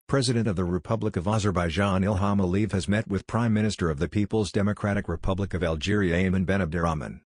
President of the Republic of Azerbaijan Ilham Aliyev has met with Prime Minister of the People's Democratic Republic of Algeria Ayman Ben Abderrahman.